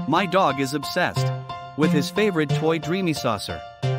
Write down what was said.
My dog is obsessed with his favorite toy DreamySaucer.